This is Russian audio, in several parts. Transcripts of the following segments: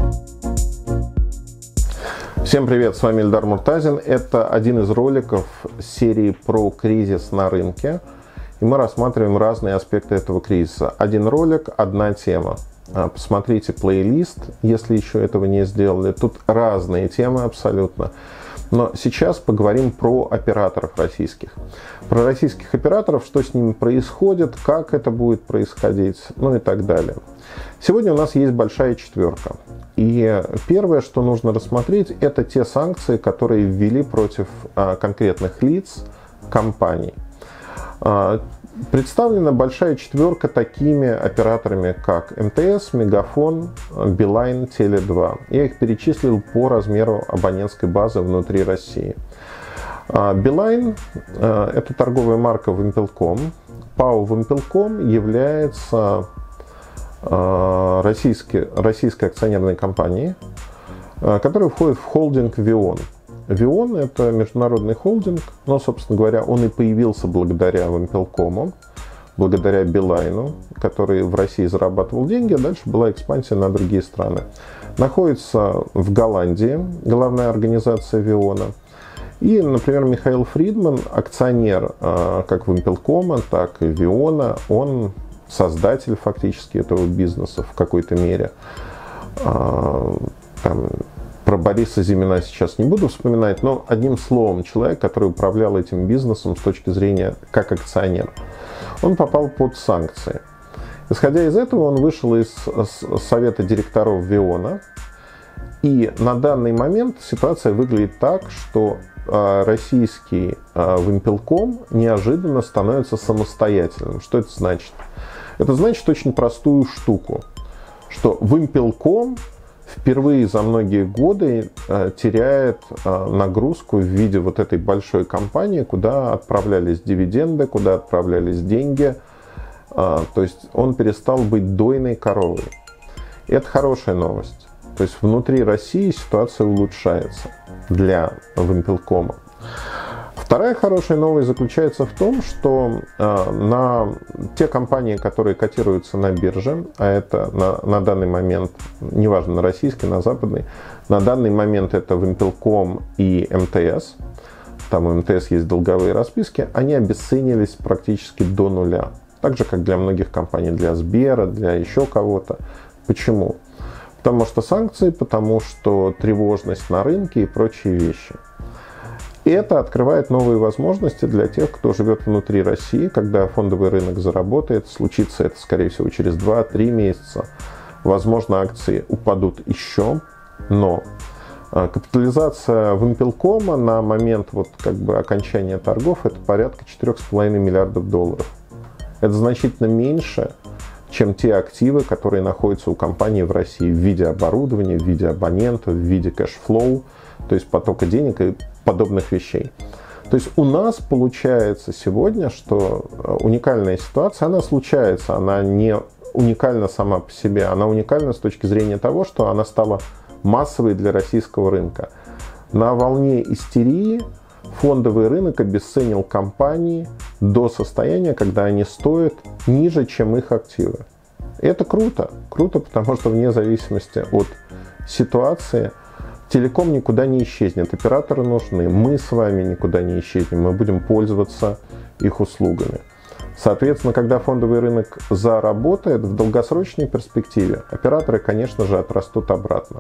Всем привет, с вами Эльдар Муртазин. Это один из роликов серии про кризис на рынке. И мы рассматриваем разные аспекты этого кризиса. Один ролик, одна тема. Посмотрите плейлист, если еще этого не сделали. Тут разные темы абсолютно. Но сейчас поговорим про операторов российских. Про российских операторов, что с ними происходит, как это будет происходить, ну и так далее. Сегодня у нас есть большая четверка. И первое, что нужно рассмотреть, это те санкции, которые ввели против конкретных лиц, компаний. Представлена большая четверка такими операторами, как МТС, Мегафон, Билайн, Теле2. Я их перечислил по размеру абонентской базы внутри России. Билайн – это торговая марка Вимпелком. ПАО Вимпелком является российской акционерной компанией, которая входит в холдинг ВИОН. ВИОН – это международный холдинг, но, собственно говоря, он и появился благодаря Вимпелкому, благодаря Билайну, который в России зарабатывал деньги, а дальше была экспансия на другие страны. Находится в Голландии, главная организация ВИОНа. И, например, Михаил Фридман, акционер как Вимпелкома, так и ВИОНа, он создатель фактически этого бизнеса в какой-то мере. Про Бориса Зимина сейчас не буду вспоминать, но одним словом, человек, который управлял этим бизнесом с точки зрения как акционер, он попал под санкции. Исходя из этого, он вышел из совета директоров ВИОНа, и на данный момент ситуация выглядит так, что российский Вимпелком неожиданно становится самостоятельным. Что это значит? Это значит очень простую штуку, что Вимпелком впервые за многие годы теряет нагрузку в виде вот этой большой компании, куда отправлялись дивиденды, куда отправлялись деньги. То есть он перестал быть дойной коровой. И это хорошая новость. То есть внутри России ситуация улучшается для Вимпелкома. Вторая хорошая новость заключается в том, что на те компании, которые котируются на бирже, а это на данный момент, неважно, на российской, на западной, на данный момент это Вимпелком и МТС, там у МТС есть долговые расписки, они обесценились практически до нуля. Так же, как для многих компаний, для Сбера, для еще кого-то. Почему? Потому что санкции, потому что тревожность на рынке и прочие вещи. И это открывает новые возможности для тех, кто живет внутри России, когда фондовый рынок заработает. Случится это, скорее всего, через 2-3 месяца. Возможно, акции упадут еще, но капитализация Вимпелкома на момент окончания торгов это порядка 4,5 миллиардов долларов. Это значительно меньше, чем те активы, которые находятся у компании в России в виде оборудования, в виде абонентов, в виде кэшфлоу, то есть потока денег и подобных вещей. То есть у нас получается сегодня, что уникальная ситуация, она случается, она не уникальна сама по себе, она уникальна с точки зрения того, что она стала массовой для российского рынка. На волне истерии фондовый рынок обесценил компании до состояния, когда они стоят ниже, чем их активы. И это круто. Круто, потому что вне зависимости от ситуации телеком никуда не исчезнет. Операторы нужны. Мы с вами никуда не исчезнем. Мы будем пользоваться их услугами. Соответственно, когда фондовый рынок заработает в долгосрочной перспективе, операторы, конечно же, отрастут обратно.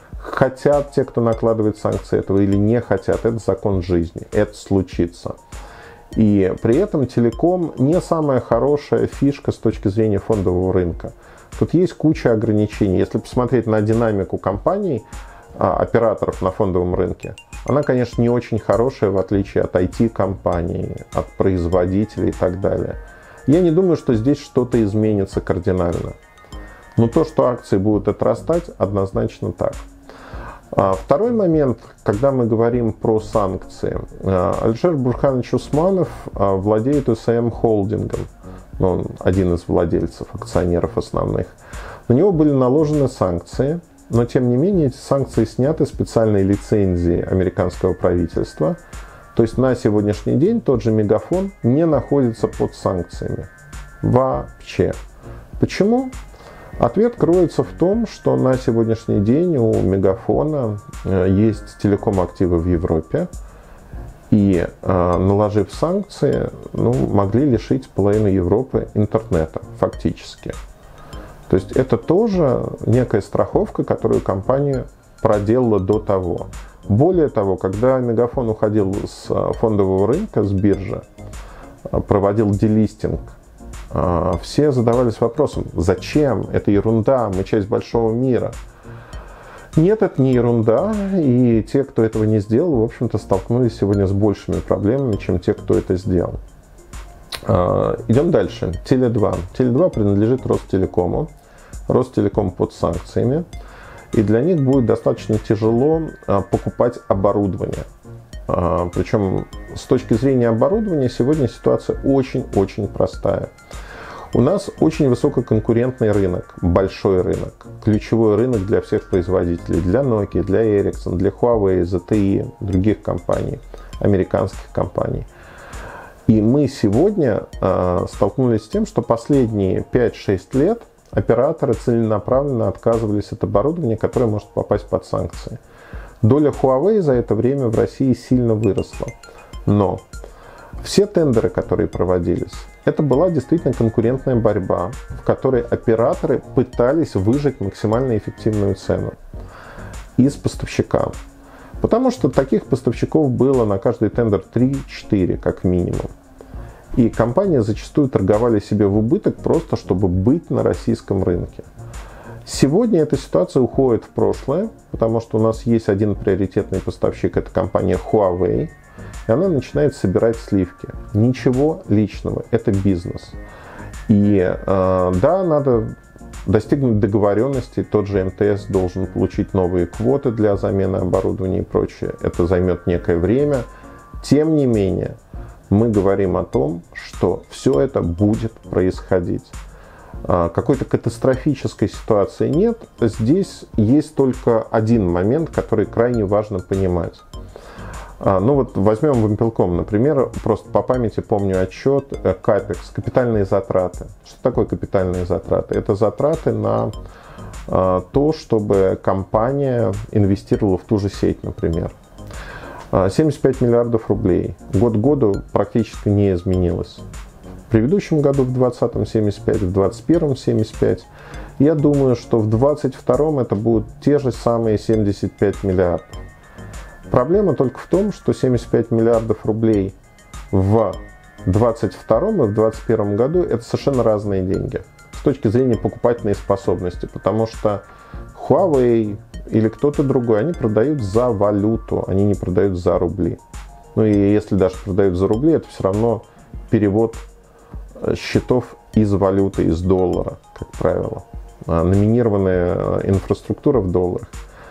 Хотят те, кто накладывает санкции этого, или не хотят, это закон жизни, это случится. И при этом телеком не самая хорошая фишка с точки зрения фондового рынка. Тут есть куча ограничений. Если посмотреть на динамику компаний, операторов на фондовом рынке, она, конечно, не очень хорошая, в отличие от IT-компаний, от производителей и так далее. Я не думаю, что здесь что-то изменится кардинально. Но то, что акции будут отрастать, однозначно так. Второй момент, когда мы говорим про санкции. Алишер Бурханович Усманов владеет УСМ холдингом. Он один из владельцев, акционеров основных. На него были наложены санкции, но тем не менее эти санкции сняты специальной лицензией американского правительства. То есть на сегодняшний день тот же Мегафон не находится под санкциями. Вообще. Почему? Ответ кроется в том, что на сегодняшний день у Мегафона есть телеком-активы в Европе, и, наложив санкции, могли лишить половину Европы интернета фактически. То есть это тоже некая страховка, которую компания проделала до того. Более того, когда Мегафон уходил с фондового рынка, с биржи, проводил делистинг, все задавались вопросом, зачем? Это ерунда, мы часть большого мира. Нет, это не ерунда, и те, кто этого не сделал, в общем-то, столкнулись сегодня с большими проблемами, чем те, кто это сделал. Идем дальше. Теле2. Теле2 принадлежит Ростелекому. Ростелеком под санкциями, и для них будет достаточно тяжело покупать оборудование. Причем с точки зрения оборудования сегодня ситуация очень-очень простая. У нас очень высококонкурентный рынок, большой рынок, ключевой рынок для всех производителей, для Nokia, для Ericsson, для Huawei, ZTE, других компаний, американских компаний. И мы сегодня столкнулись с тем, что последние 5-6 лет операторы целенаправленно отказывались от оборудования, которое может попасть под санкции. Доля Huawei за это время в России сильно выросла. Но все тендеры, которые проводились, это была действительно конкурентная борьба, в которой операторы пытались выжать максимально эффективную цену из поставщика. Потому что таких поставщиков было на каждый тендер 3-4 как минимум. И компании зачастую торговали себе в убыток просто, чтобы быть на российском рынке. Сегодня эта ситуация уходит в прошлое, потому что у нас есть один приоритетный поставщик, это компания Huawei, и она начинает собирать сливки. Ничего личного, это бизнес. И да, надо достигнуть договоренности, тот же МТС должен получить новые квоты для замены оборудования и прочее. Это займет некое время. Тем не менее, мы говорим о том, что все это будет происходить. Какой-то катастрофической ситуации нет. Здесь есть только один момент, который крайне важно понимать. Возьмем Вимпелком, например, просто по памяти помню отчет КАПЕКС, капитальные затраты. Что такое капитальные затраты? Это затраты на то, чтобы компания инвестировала в ту же сеть, например. 75 миллиардов рублей. Год к году практически не изменилось. В предыдущем году, в 2020-м 75, в 2021-м 75. Я думаю, что в 2022-м это будут те же самые 75 миллиардов. Проблема только в том, что 75 миллиардов рублей в 2022 и в 2021 году это совершенно разные деньги с точки зрения покупательной способности, потому что Huawei или кто-то другой, они продают за валюту, они не продают за рубли. И если даже продают за рубли, это все равно перевод счетов из валюты, из доллара, как правило. Номинированная инфраструктура в долларах.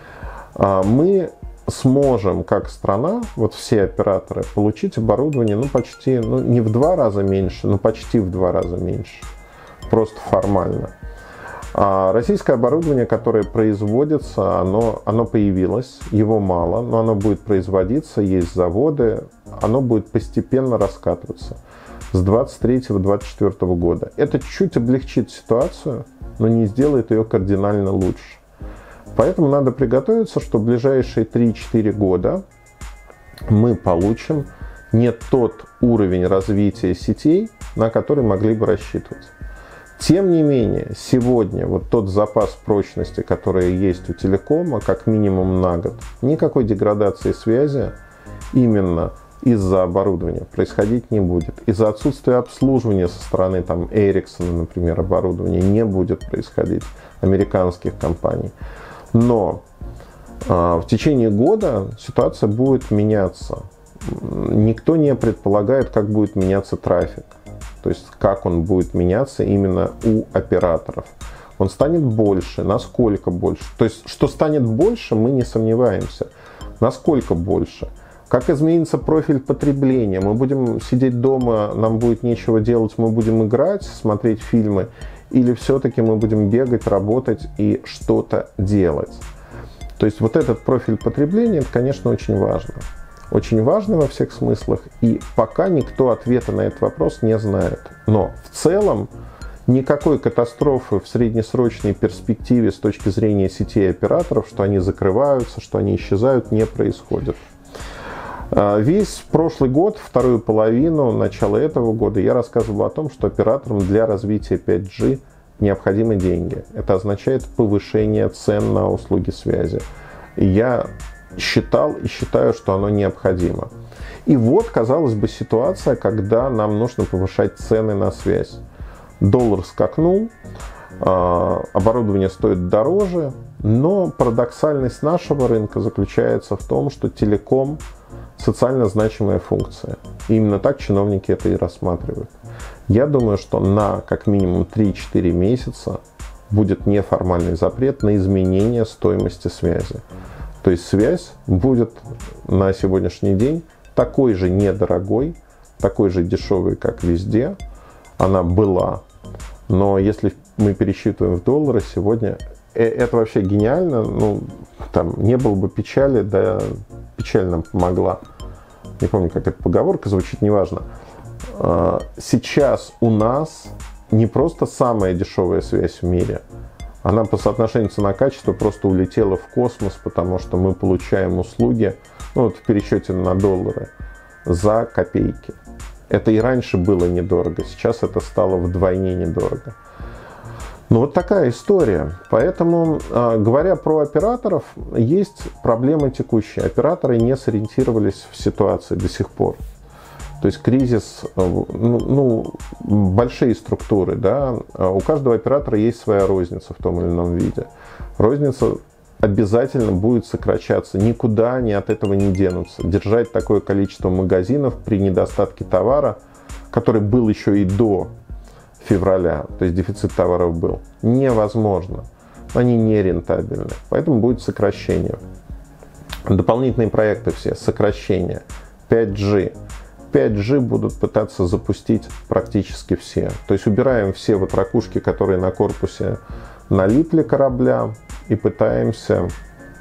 Мы сможем, как страна, все операторы, получить оборудование почти, не в 2 раза меньше, но почти в 2 раза меньше. Просто формально. А российское оборудование, которое производится, оно появилось, его мало, но оно будет производиться, есть заводы, оно будет постепенно раскатываться с 2023-2024 года. Это чуть облегчит ситуацию, но не сделает ее кардинально лучше. Поэтому надо приготовиться, что в ближайшие 3-4 года мы получим не тот уровень развития сетей, на который могли бы рассчитывать. Тем не менее, сегодня тот запас прочности, который есть у телекома, как минимум на год, никакой деградации связи именно из-за оборудования происходить не будет. Из-за отсутствия обслуживания со стороны Ericsson, например, оборудования не будет происходить, американских компаний. Но в течение года ситуация будет меняться. Никто не предполагает, как будет меняться трафик. То есть, как он будет меняться именно у операторов. Он станет больше, насколько больше. То есть, что станет больше, мы не сомневаемся. Насколько больше? Как изменится профиль потребления? Мы будем сидеть дома, нам будет нечего делать, мы будем играть, смотреть фильмы? Или все-таки мы будем бегать, работать и что-то делать? То есть, этот профиль потребления, это, конечно, очень важно. Очень важно во всех смыслах, и пока никто ответа на этот вопрос не знает. Но в целом Никакой катастрофы в среднесрочной перспективе с точки зрения сетей операторов, что они закрываются, что они исчезают, не происходит. Весь прошлый год, вторую половину, начало этого года я рассказывал о том, что операторам для развития 5G необходимы деньги. Это означает повышение цен на услуги связи. Я считал и считаю, что оно необходимо. И вот, казалось бы, ситуация, когда нам нужно повышать цены на связь. Доллар скакнул, оборудование стоит дороже, но парадоксальность нашего рынка заключается в том, что телеком – социально значимая функция. И именно так чиновники это и рассматривают. Я думаю, что на как минимум 3-4 месяца будет неформальный запрет на изменение стоимости связи. То есть связь будет на сегодняшний день такой же недорогой, такой же дешевой, как везде. Она была. Но если мы пересчитываем в доллары сегодня, это вообще гениально. Ну, там не было бы печали, да печаль нам помогла. Не помню, как эта поговорка звучит, неважно. Сейчас у нас не просто самая дешевая связь в мире. Она по соотношению цена-качество просто улетела в космос, потому что мы получаем услуги, ну, вот в пересчете на доллары, за копейки. Это и раньше было недорого, сейчас это стало вдвойне недорого. Ну, вот такая история. Поэтому, говоря про операторов, есть проблемы текущие. Операторы не сориентировались в ситуации до сих пор. То есть кризис, большие структуры, да, у каждого оператора есть своя розница в том или ином виде. Розница обязательно будет сокращаться, никуда они от этого не денутся. Держать такое количество магазинов при недостатке товара, который был еще и до февраля, то есть дефицит товаров был, невозможно. Они не рентабельны, поэтому будет сокращение. Дополнительные проекты все, сокращение, 5G. 5G будут пытаться запустить практически все. То есть убираем все ватракушки, которые на корпусе налипли корабля, и пытаемся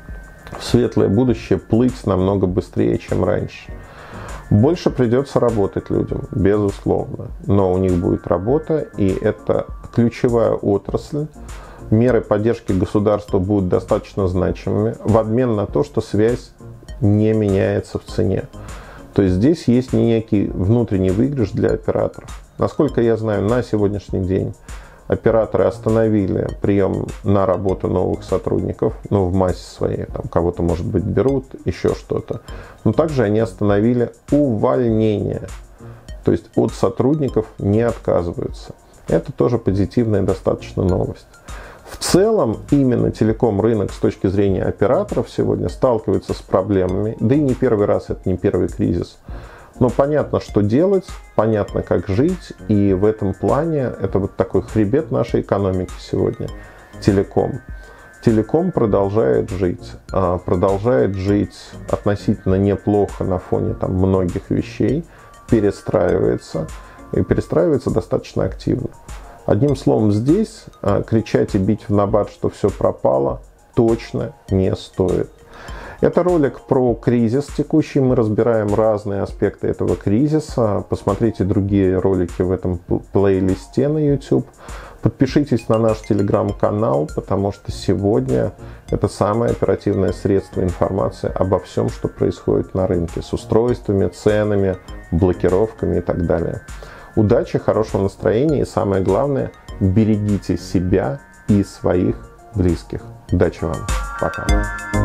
в светлое будущее плыть намного быстрее, чем раньше. Больше придется работать людям, безусловно. Но у них будет работа, и это ключевая отрасль. Меры поддержки государства будут достаточно значимыми в обмен на то, что связь не меняется в цене. То есть здесь есть некий внутренний выигрыш для операторов. Насколько я знаю, на сегодняшний день операторы остановили прием на работу новых сотрудников, ну, в массе своей, там кого-то, может быть, берут, еще что-то. Но также они остановили увольнение. То есть от сотрудников не отказываются. Это тоже позитивная достаточно новость. В целом, именно телеком-рынок с точки зрения операторов сегодня сталкивается с проблемами. Да и не первый раз, это не первый кризис. Но понятно, что делать, понятно, как жить. И в этом плане это вот такой хребет нашей экономики сегодня. Телеком. Телеком продолжает жить. Продолжает жить относительно неплохо на фоне там многих вещей. Перестраивается. И перестраивается достаточно активно. Одним словом, здесь кричать и бить в набат, что все пропало, точно не стоит. Это ролик про кризис текущий. Мы разбираем разные аспекты этого кризиса. Посмотрите другие ролики в этом плейлисте на YouTube. Подпишитесь на наш телеграм-канал, потому что сегодня это самое оперативное средство информации обо всем, что происходит на рынке. С устройствами, ценами, блокировками и так далее. Удачи, хорошего настроения и самое главное, берегите себя и своих близких. Удачи вам. Пока.